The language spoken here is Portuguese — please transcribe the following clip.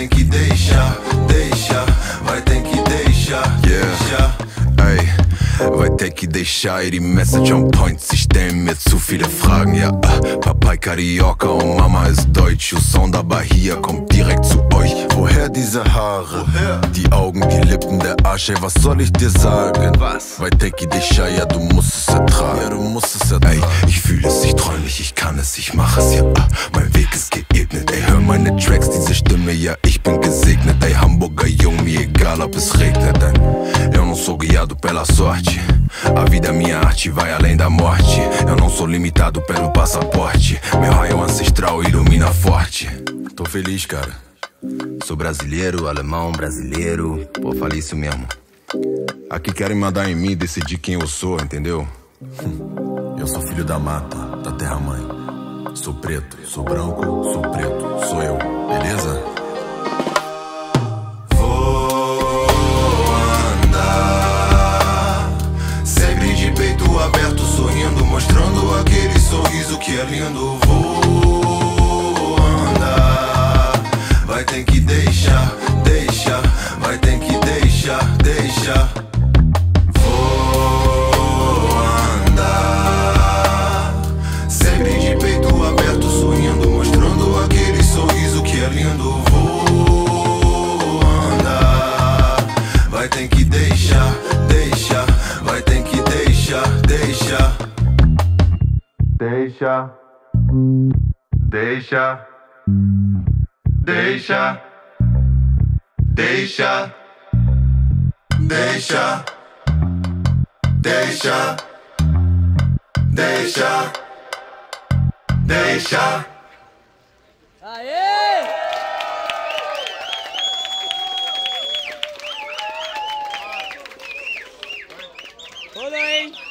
que deixar, deixar, vai ter que deixar, deixar. Vai ter que deixar ihre Message on point. Sie stellen mir zu viele Fragen, ja. Papai Carioca und Mama ist Deutsch. O som da Bahia kommt direkt zu euch. Woher diese Haare? Woher? Die Augen, die Lippen, der Arsch, ey, was soll ich dir sagen? Was? Vai ter que deixar, ja, du musst es ertragen. Ja, du musst es ertragen. Ey, ich fühle es, ich träum mich, ich kann es, ich mach es, ja. Mein Weg ist geebnet, ey, hör meine Tracks, diese Stimme, ja, ich bin gesegnet. Ey, Hamburger Jung, mir egal, ob es regnet, denn eu não sou guiado pela sorte. A vida é minha arte, vai além da morte. Eu não sou limitado pelo passaporte. Meu raio ancestral ilumina forte. Tô feliz, cara. Sou brasileiro, alemão, brasileiro. Pô, falei isso mesmo. Aqui querem mandar em mim decidir quem eu sou, entendeu? Eu sou filho da mata, da terra-mãe. Sou preto, sou branco, sou preto. Sou eu, beleza? Aberto, sorrindo, mostrando aquele sorriso que é lindo. Vou andar, vai ter que deixar, deixar, vai ter que deixar, deixar. Vou andar, sempre de peito aberto, sorrindo, mostrando aquele sorriso que é lindo. Vou andar, vai ter que deixar, deixar, vai ter que deixar, deixa, deixa, deixa, deixa, deixa, deixa, deixa, deixa, deixa. Aê! Tudo, hein?